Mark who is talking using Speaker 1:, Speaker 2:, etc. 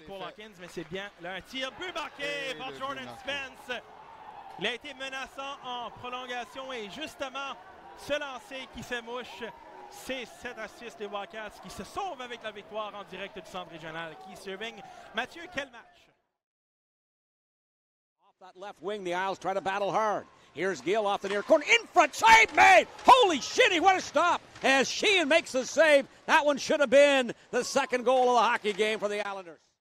Speaker 1: pour Hawkins, mais c'est bien. Là, un tir but marqué par Jordan Spence. Il a été menaçant en prolongation et justement, ce lancer qui fait mouche, c'est cette assist des Wildcats qui se sauvent avec la victoire en direct du centre régional. Qui surveille. Mathieu, quel match?
Speaker 2: Off that left wing, the Isles try to battle hard. Here's Gill off the near corner. In front, save made! Holy shitty, what a stop! As Sheehan makes the save. That one should have been the second goal of the hockey game for the Islanders.